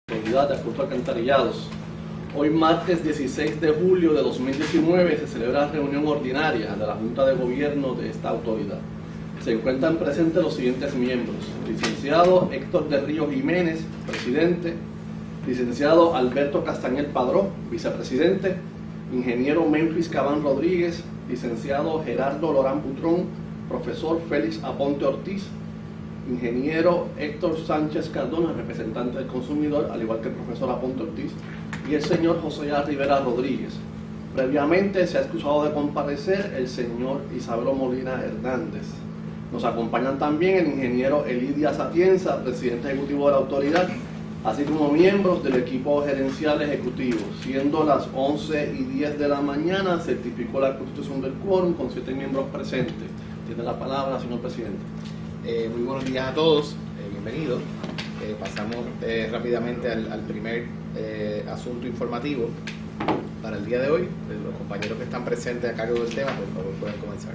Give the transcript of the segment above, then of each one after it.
Autoridad de Acuerdo Alcantarillados. Hoy martes 16 de julio de 2019 se celebra la reunión ordinaria de la Junta de Gobierno de esta autoridad. Se encuentran presentes los siguientes miembros: licenciado Héctor de Río Jiménez, presidente; licenciado Alberto Castañer Padrón, vicepresidente; ingeniero Memphis Cabán Rodríguez; licenciado Gerardo Lorán Butrón; profesor Félix Aponte Ortiz; ingeniero Héctor Sánchez Cardona, representante del consumidor, al igual que el profesor Aponte Ortiz, y el señor José Rivera Rodríguez. Previamente se ha excusado de comparecer el señor Isabelo Molina Hernández. Nos acompañan también el ingeniero Elidia Atienza, presidente ejecutivo de la autoridad, así como miembros del equipo gerencial ejecutivo. Siendo las 11:10 de la mañana, certificó la constitución del quórum con 7 miembros presentes. Tiene la palabra, señor presidente. Muy buenos días a todos, bienvenidos. Pasamos rápidamente al primer asunto informativo para el día de hoy. Los compañeros que están presentes a cargo del tema, por favor, pueden comenzar.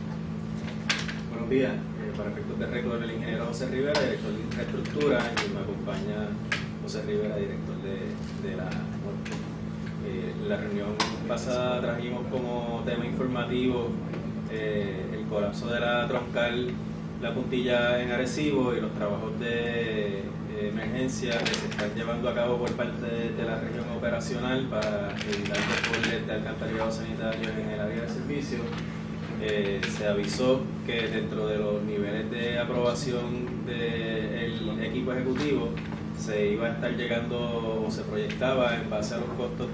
Buenos días. Para efectos de récord, el ingeniero José Rivera, director de infraestructura, y me acompaña José Rivera, director de la Norte. En la reunión pasada trajimos como tema informativo el colapso de la troncal La Puntilla en Arecibo y los trabajos de emergencia que se están llevando a cabo por parte de la región operacional para evitar desbordes de alcantarillado sanitario en el área de servicio. Se avisó que dentro de los niveles de aprobación del equipo ejecutivo se iba a estar llegando o se proyectaba en base a los costos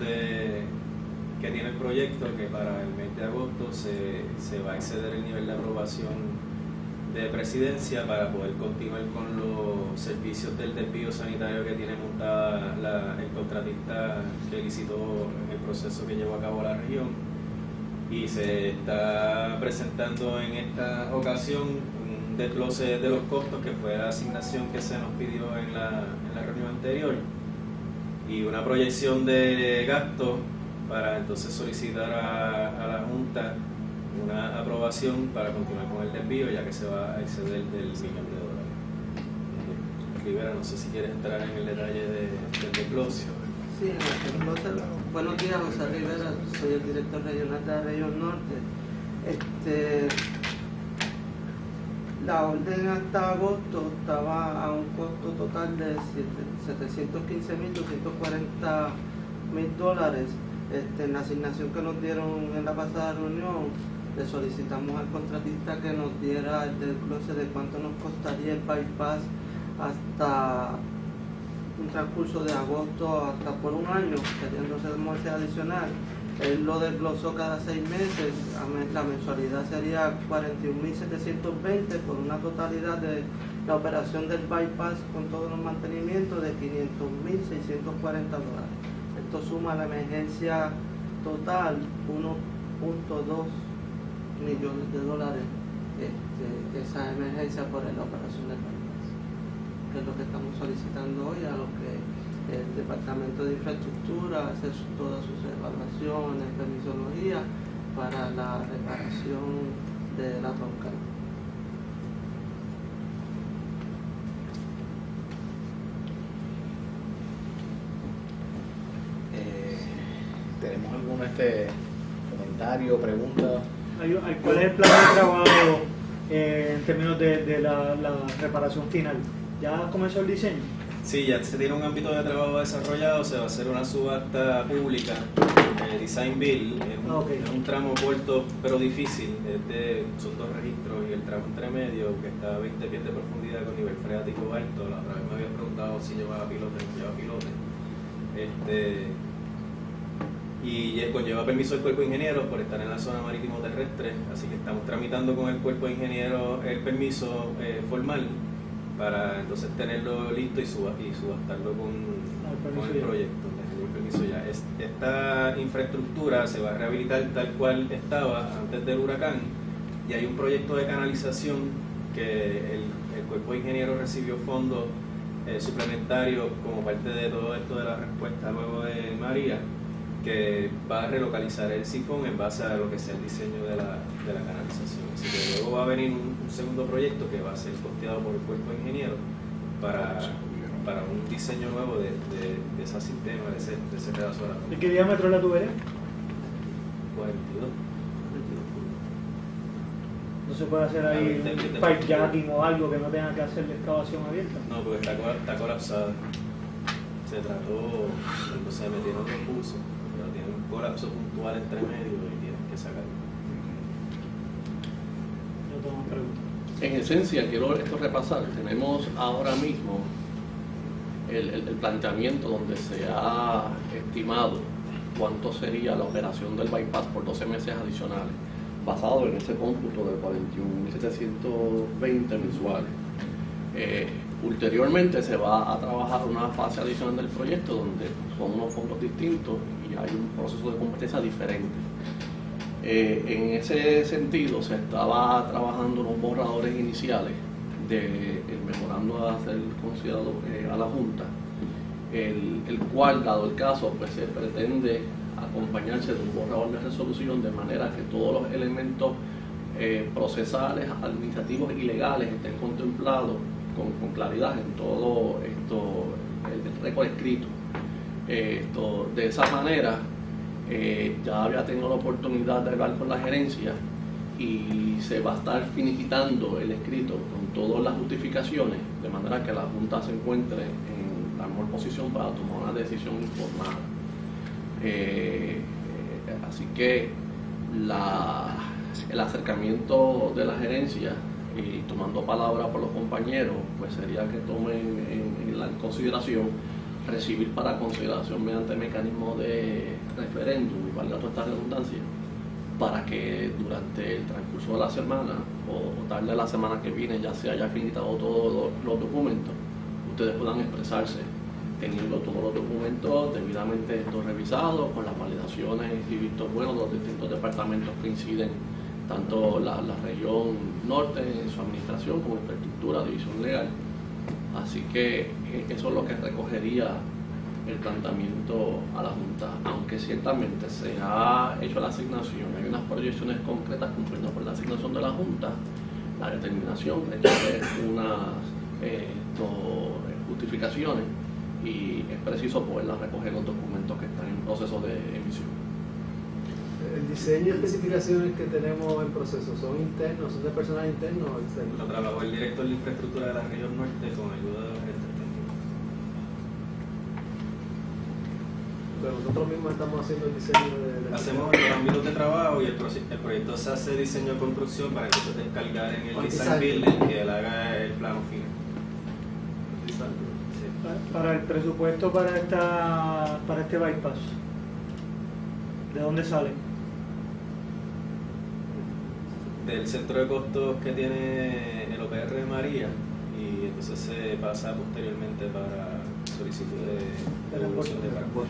que tiene el proyecto, que para el mes de agosto se va a exceder el nivel de aprobación de presidencia para poder continuar con los servicios del desvío sanitario que tiene montada el contratista que licitó el proceso que llevó a cabo la región. Y se está presentando en esta ocasión un desglose de los costos, que fue la asignación que se nos pidió en la reunión anterior, y una proyección de gastos para entonces solicitar a la Junta una aprobación para continuar con el desvío, ya que se va a exceder del $1 millón. Rivera, no sé si quieres entrar en el detalle del desglose. Sí, buenos días, José Rivera, soy el director regional de la región norte. La orden hasta agosto estaba a un costo total de $715.240.000. En la asignación que nos dieron en la pasada reunión, le solicitamos al contratista que nos diera el desglose de cuánto nos costaría el bypass hasta un transcurso de agosto hasta por un año, serían 12 meses adicional. Él lo desglosó cada 6 meses, la mensualidad sería $41.720 por una totalidad de la operación del bypass con todos los mantenimientos de $500.640. Esto suma la emergencia total $1.2 millones, esa emergencia por la operación del bypass, que es lo que estamos solicitando hoy, a lo que el Departamento de Infraestructura hace todas sus evaluaciones, permisología para la reparación de la troncal. ¿Tenemos algún comentario, pregunta? ¿Cuál es el plan de trabajo en términos de la reparación final? ¿Ya comenzó el diseño? Sí, ya se tiene un ámbito de trabajo desarrollado, se va a hacer una subasta pública, Design Build, es un tramo corto pero difícil, son 2 registros, y el tramo intermedio, que está a 20 pies de profundidad con nivel freático alto. La otra vez me había preguntado si llevaba pilote, no lleva pilote. Y conlleva permiso del cuerpo de ingenieros por estar en la zona marítimo terrestre, así que estamos tramitando con el cuerpo de ingenieros el permiso formal para entonces tenerlo listo y subastarlo con el proyecto. El permiso ya. Esta infraestructura se va a rehabilitar tal cual estaba antes del huracán, y hay un proyecto de canalización que el cuerpo de ingenieros recibió fondos suplementarios como parte de todo esto de la respuesta luego de María, que va a relocalizar el sifón en base a lo que sea el diseño de la canalización. Así que luego va a venir un segundo proyecto que va a ser costeado por el cuerpo de ingenieros para un diseño nuevo de ese sistema, de ese pedazo de la ¿De qué diámetro es la tubería? 42. No se puede hacer ahí un pipe jacking o algo que no tenga que hacer la excavación abierta. No, porque está colapsada. Se trató, cuando se metieron los cursos, pero tiene un colapso puntual entre medio y tienen que sacarlo. Yo tengo una pregunta. En esencia, quiero esto repasar. Tenemos ahora mismo el planteamiento donde se ha estimado cuánto sería la operación del bypass por 12 meses adicionales, basado en ese cómputo de 41.720 mensuales. Ulteriormente se va a trabajar una fase adicional del proyecto donde son unos fondos distintos y hay un proceso de competencia diferente. En ese sentido se estaba trabajando unos borradores iniciales del memorando a ser considerado a la Junta, el cual, dado el caso, pues se pretende acompañarse de un borrador de resolución de manera que todos los elementos procesales, administrativos y legales estén contemplados con claridad en todo esto, el récord escrito. De esa manera, ya había tenido la oportunidad de hablar con la gerencia y se va a estar finiquitando el escrito con todas las justificaciones, de manera que la Junta se encuentre en la mejor posición para tomar una decisión informada. Así que el acercamiento de la gerencia y tomando palabra por los compañeros, pues sería que tomen en consideración recibir para consideración mediante mecanismo de referéndum, y valga toda esta redundancia, para que durante el transcurso de la semana o tarde de la semana que viene ya se haya finalizado todos los documentos, ustedes puedan expresarse teniendo todos los documentos debidamente revisados, con las validaciones y vistos buenos de los distintos departamentos que inciden, tanto la región norte en su administración como infraestructura, división legal. Así que eso es lo que recogería el planteamiento a la Junta, aunque ciertamente se ha hecho la asignación, hay unas proyecciones concretas cumpliendo por la asignación de la Junta, la determinación requiere unas justificaciones y es preciso poderlas recoger los documentos que están en proceso de emisión. El diseño y especificaciones que tenemos en proceso son internos, son de personal interno o externo. Lo trabajó el director de infraestructura de la región norte con ayuda de los gerentes técnicos. Pero nosotros mismos estamos haciendo el diseño de hacemos los ámbitos de trabajo y el proyecto se hace diseño de construcción para entonces descargar en el design building que él haga el plano final. Para el presupuesto para este bypass, ¿de dónde sale? Del centro de costos que tiene el OPR de María, y entonces se pasa posteriormente para solicitud de devolución de cargos.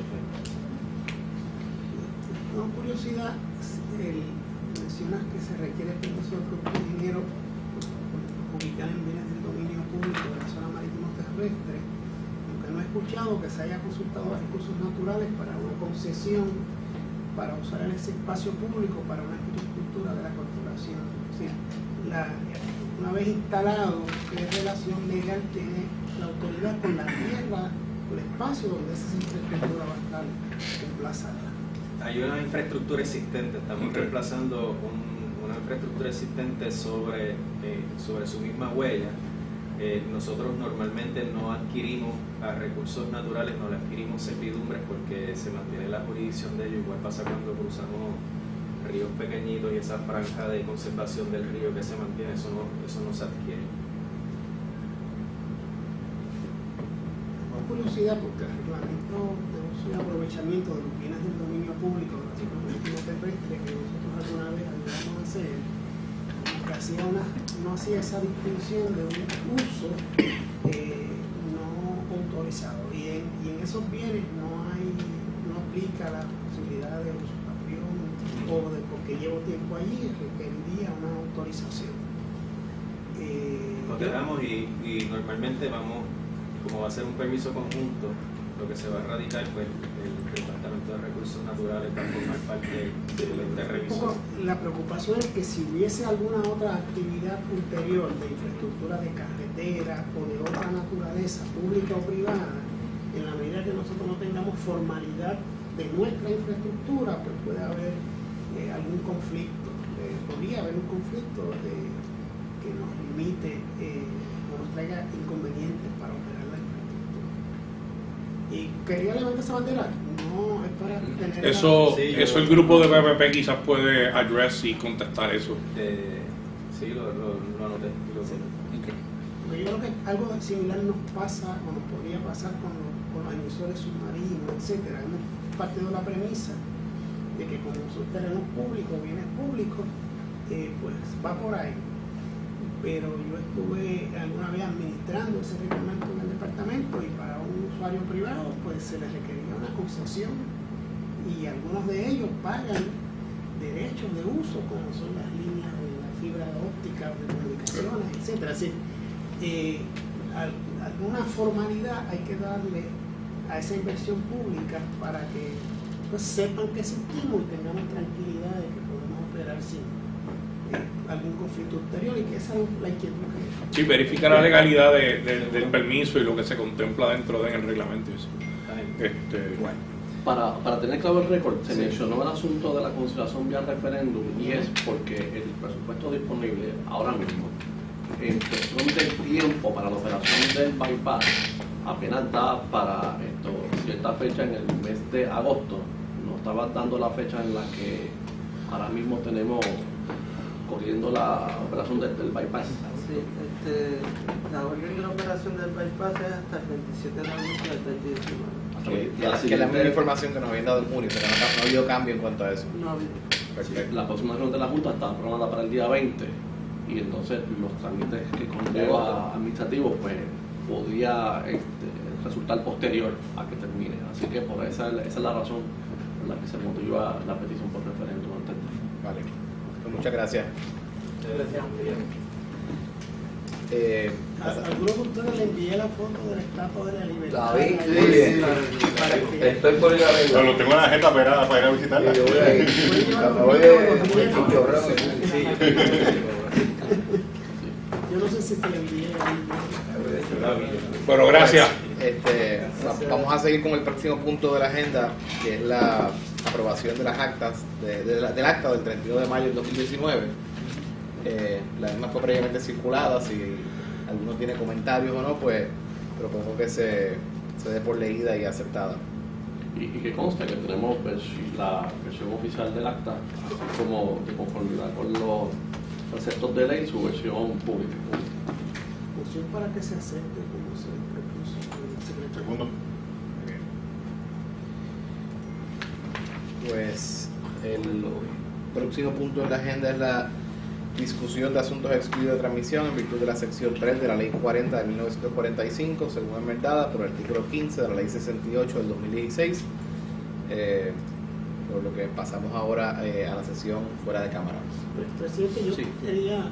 Con curiosidad, mencionas que se requiere permiso del propio ingeniero ubicar en bienes del dominio público de la zona marítimo terrestre, aunque no he escuchado que se haya consultado a recursos naturales para una concesión para usar ese espacio público para una infraestructura de la corporación. O sea, una vez instalado, ¿qué relación legal tiene la autoridad con la tierra, con el espacio donde esa infraestructura va a estar emplazada? Hay una infraestructura existente, estamos reemplazando una infraestructura existente sobre su misma huella. Nosotros normalmente no adquirimos a recursos naturales, no le adquirimos servidumbres porque se mantiene la jurisdicción de ellos. Igual pasa cuando cruzamos ríos pequeñitos y esa franja de conservación del río que se mantiene, eso no se adquiere. Tengo curiosidad porque el reglamento de uso y aprovechamiento de los bienes del dominio público de la zona marítimo terrestre que nosotros alguna vez ayudamos a hacer, no hacía esa distinción de un uso no autorizado, y en esos bienes no aplica la posibilidad de usurpación o de porque llevo tiempo allí, requeriría una autorización. Lo tenemos y normalmente vamos, como va a ser un permiso conjunto, lo que se va a radicar, pues el Departamento de Recursos Naturales va a formar parte del ente revisor. La preocupación es que si hubiese alguna otra actividad ulterior de infraestructura de carretera o de otra naturaleza, pública o privada, en la medida que nosotros no tengamos formalidad de nuestra infraestructura, pues puede haber algún conflicto, podría haber un conflicto que nos limite o nos traiga inconvenientes para operar la infraestructura. Y quería levantar esa bandera, no es para tener... Eso Sí, el grupo de PPP quizás puede address y contestar eso. Sí, lo anoté. Porque yo creo que algo similar nos pasa o nos podría pasar con los emisores submarinos, etcétera. Hemos partido de la premisa de que como son terrenos públicos, bienes públicos, pues va por ahí. Pero yo estuve alguna vez administrando ese reglamento en el departamento y para un usuario privado pues se les requería una concesión y algunos de ellos pagan derechos de uso como son las líneas de la fibra óptica, de comunicaciones, etcétera. Así, alguna formalidad hay que darle a esa inversión pública para que pues sepan que existimos y tengamos tranquilidad de que podemos operar sin algún conflicto ulterior, y que esa es la inquietud que... Sí, verificar la legalidad del permiso y lo que se contempla dentro del reglamento. Bueno. Para tener claro el récord, se mencionó el asunto de la consideración vía referéndum, y es porque el presupuesto disponible ahora mismo, en cuestión del tiempo para la operación del bypass, apenas da para cierta fecha en el mes de agosto. Nos estaba dando la fecha en la que ahora mismo tenemos corriendo la operación del bypass. Sí, la orden de la operación del bypass es hasta el 27 de agosto del 2019. Que es la misma información que nos habían dado en junio, pero no ha habido cambio en cuanto a eso. No ha habido. Perfecto. La próxima reunión de la Junta está programada para el día 20, y entonces los trámites que conlleva administrativos pues podría resultar posterior a que termine. Así que por esa es la razón por la que se motiva la petición por referéndum antes. Vale, pues muchas gracias. A algunos de ustedes le envié la foto de la Estatua de la Libertad. La vi, sí. Para que... Estoy por ir a verla. Lo tengo en la agenda para ir a visitarla. Yo voy a ir. Yo no sé si se le envié. Bueno, gracias. Vamos a seguir con el próximo punto de la agenda, que es la aprobación de las actas, del acta del 31 de mayo del 2019. La misma fue previamente circulada. Si alguno tiene comentarios o no, pues propongo que se dé por leída y aceptada. Y que conste que tenemos la versión oficial del acta, así como de conformidad con los preceptos de ley, su versión pública. Moción para que se acepte como se propuso el secretario. Segundo. Pues el próximo punto en la agenda es la discusión de asuntos excluidos de transmisión en virtud de la sección 3 de la Ley 40 de 1945, según enmendada por el artículo 15 de la Ley 68 del 2016, por lo que pasamos ahora a la sesión fuera de cámara. Presidente, yo Sí. quería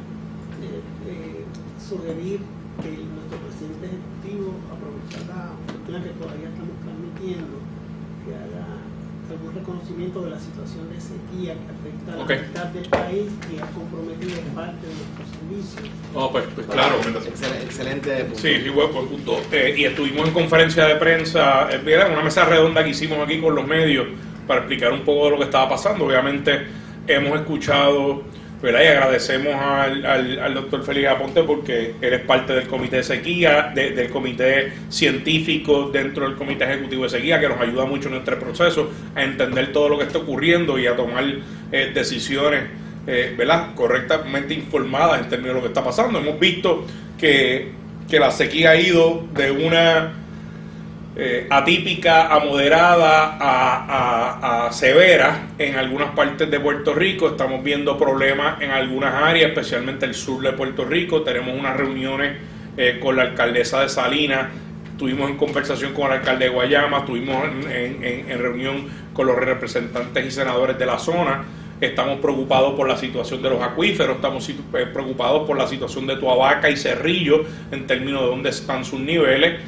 sugerir que nuestro presidente ejecutivo aproveche la oportunidad que todavía estamos transmitiendo, que haga algún reconocimiento de la situación de sequía que afecta a la mitad del país y ha comprometido parte de nuestros servicios. No, pues claro. Excelente punto. Sí, buen punto. Y estuvimos en conferencia de prensa, en una mesa redonda que hicimos aquí con los medios para explicar un poco de lo que estaba pasando. Obviamente hemos escuchado, ¿verdad? Y agradecemos al doctor Félix Aponte porque él es parte del comité de sequía, del comité científico dentro del comité ejecutivo de sequía, que nos ayuda mucho en nuestro proceso a entender todo lo que está ocurriendo y a tomar decisiones ¿verdad? Correctamente informadas en términos de lo que está pasando. Hemos visto que la sequía ha ido de una atípica a moderada a severa en algunas partes de Puerto Rico. Estamos viendo problemas en algunas áreas, especialmente el sur de Puerto Rico. Tenemos unas reuniones con la alcaldesa de Salinas, estuvimos en conversación con el alcalde de Guayama, estuvimos en reunión con los representantes y senadores de la zona. Estamos preocupados por la situación de los acuíferos, estamos preocupados por la situación de Tuabaca y Cerrillo en términos de dónde están sus niveles.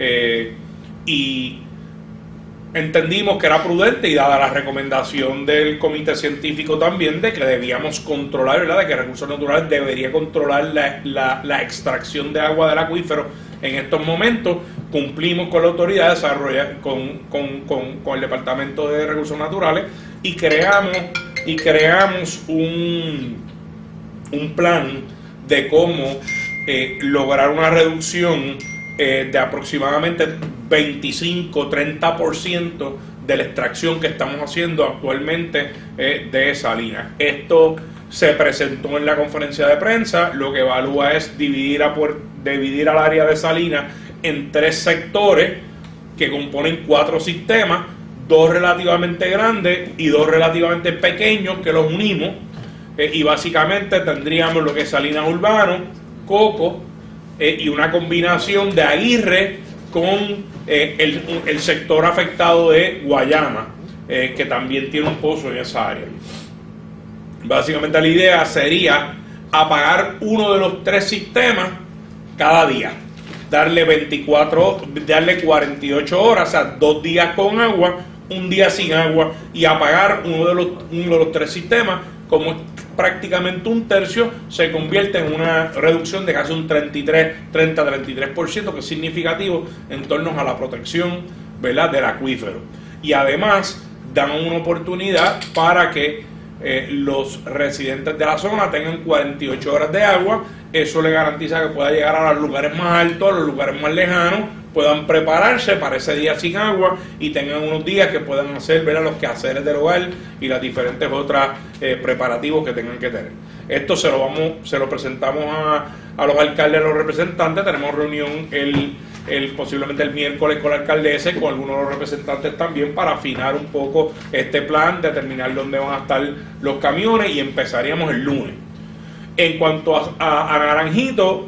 Y entendimos que era prudente, y dada la recomendación del comité científico también, de que debíamos controlar, ¿verdad?, de que Recursos Naturales debería controlar la extracción de agua del acuífero En estos momentos cumplimos con la autoridad de desarrollo, con el Departamento de Recursos Naturales y creamos un plan de cómo lograr una reducción de aproximadamente 25-30% de la extracción que estamos haciendo actualmente de salinas. Esto se presentó en la conferencia de prensa. Lo que evalúa es dividir al área de salinas en 3 sectores que componen 4 sistemas, 2 relativamente grandes y 2 relativamente pequeños que los unimos, y básicamente tendríamos lo que es Salinas Urbano, Coco, y una combinación de Aguirre con el sector afectado de Guayama, que también tiene un pozo en esa área. Básicamente la idea sería apagar uno de los 3 sistemas cada día, darle 48 horas, o sea, 2 días con agua, 1 día sin agua, y apagar uno de los 3 sistemas. Como es prácticamente 1/3, se convierte en una reducción de casi un 30-33%, que es significativo en torno a la protección, ¿verdad?, del acuífero. Y además dan una oportunidad para que los residentes de la zona tengan 48 horas de agua. Eso le garantiza que pueda llegar a los lugares más altos, a los lugares más lejanos, puedan prepararse para ese día sin agua y tengan unos días que puedan hacer, ver, los quehaceres del hogar y las diferentes otras preparativos que tengan que tener. Esto se lo presentamos a los alcaldes, a los representantes. Tenemos reunión posiblemente el miércoles con la alcaldesa y con algunos de los representantes también, para afinar un poco este plan, determinar dónde van a estar los camiones, y empezaríamos el lunes. En cuanto a Naranjito,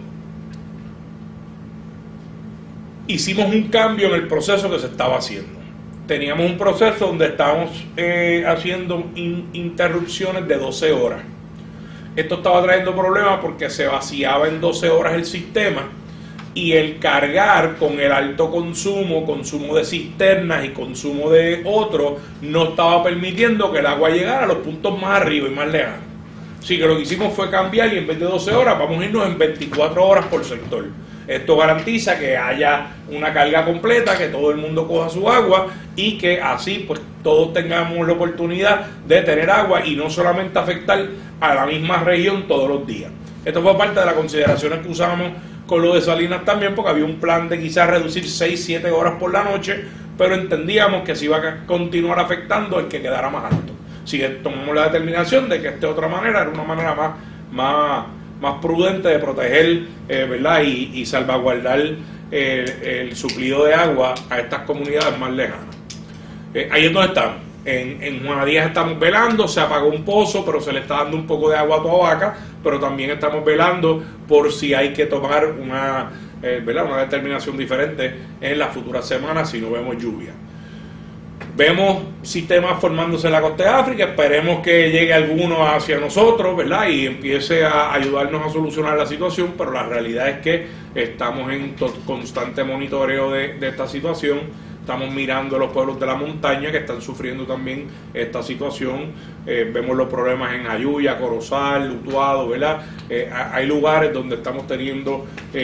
hicimos un cambio en el proceso que se estaba haciendo. Teníamos un proceso donde estábamos haciendo interrupciones de 12 horas. Esto estaba trayendo problemas porque se vaciaba en 12 horas el sistema, y el cargar con el alto consumo de cisternas y consumo de otros, no estaba permitiendo que el agua llegara a los puntos más arriba y más lejanos. Así que lo que hicimos fue cambiar, y en vez de 12 horas vamos a irnos en 24 horas por sector. Esto garantiza que haya una carga completa, que todo el mundo coja su agua, y que así pues todos tengamos la oportunidad de tener agua y no solamente afectar a la misma región todos los días. Esto fue parte de las consideraciones que usábamos con lo de Salinas también, porque había un plan de quizás reducir 6-7 horas por la noche, pero entendíamos que se iba a continuar afectando el que quedara más alto. Así que tomamos la determinación de que esta otra manera era una manera más prudente de proteger, ¿verdad?, y salvaguardar el suplido de agua a estas comunidades más lejanas. Ahí es donde estamos. En Juana Díaz estamos velando. Se apagó un pozo, pero se le está dando un poco de agua a Toabaca, pero también estamos velando por si hay que tomar una determinación diferente en las futuras semanas si no vemos lluvia. Vemos sistemas formándose en la costa de África. Esperemos que llegue alguno hacia nosotros, ¿verdad?, y empiece a ayudarnos a solucionar la situación, pero la realidad es que estamos en constante monitoreo de esta situación. Estamos mirando a los pueblos de la montaña que están sufriendo también esta situación. Vemos los problemas en Jayuya, Corozal, Utuado, ¿verdad? Hay lugares donde estamos teniendo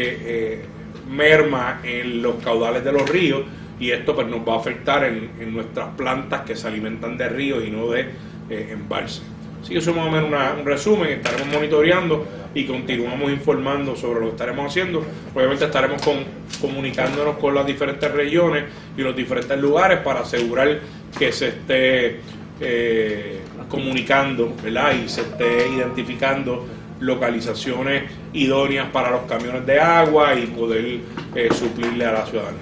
merma en los caudales de los ríos, y esto pues nos va a afectar en nuestras plantas que se alimentan de ríos y no de embalses. Así que eso es más o menos un resumen. Estaremos monitoreando y continuamos informando sobre lo que estaremos haciendo. Obviamente estaremos comunicándonos con las diferentes regiones y los diferentes lugares para asegurar que se esté comunicando, ¿verdad?, y se esté identificando localizaciones idóneas para los camiones de agua y poder suplirle a la ciudadanía.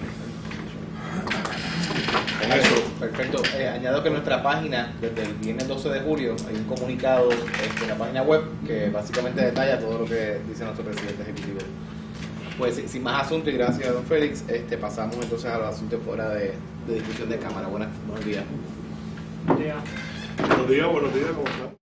Eso. Perfecto. Añado que en nuestra página, desde el viernes 12 de julio, hay un comunicado en la página web que básicamente detalla todo lo que dice nuestro presidente ejecutivo. Pues sin más asunto, y gracias a don Félix, pasamos entonces a los asuntos fuera de discusión de cámara. Buenos días. Buenos días. Buenos días, ¿cómo están?